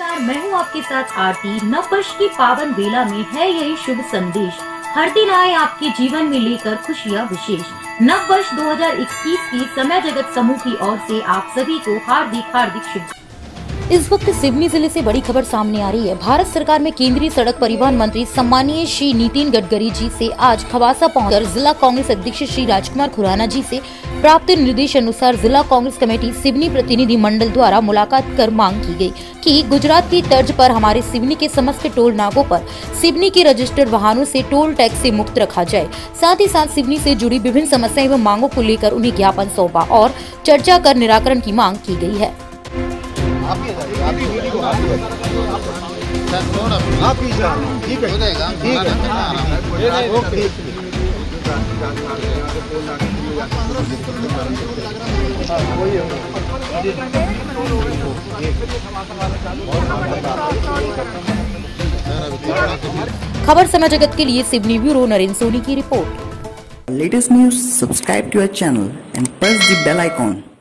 नमस्कार, मैं हूँ आपके साथ आरती। नववर्ष की पावन बेला में है यही शुभ संदेश, हर दिन आए आपके जीवन में लेकर खुशियाँ विशेष। नववर्ष 2021 की समय जगत समूह की ओर से आप सभी को हार्दिक शुभ। इस वक्त सिवनी जिले से बड़ी खबर सामने आ रही है। भारत सरकार में केंद्रीय सड़क परिवहन मंत्री सम्मानीय श्री नितिन गडकरी जी से आज खवासा पहुंचकर जिला कांग्रेस अध्यक्ष श्री राजकुमार खुराना जी से प्राप्त निर्देश अनुसार जिला कांग्रेस कमेटी सिवनी प्रतिनिधि मंडल द्वारा मुलाकात कर मांग की गई कि गुजरात की तर्ज पर हमारे सिवनी के समस्त टोल नाकों पर सिवनी के रजिस्टर्ड वाहनों से टोल टैक्स से मुक्त रखा जाए। साथ ही साथ सिवनी से जुड़ी विभिन्न समस्याएं एवं मांगों को लेकर उन्हें ज्ञापन सौंपा और चर्चा कर निराकरण की मांग की गई है। खबर समय जगत के लिए सिवनी ब्यूरो नरेंद्र सोनी की report. Latest news, subscribe to our channel and press the bell icon.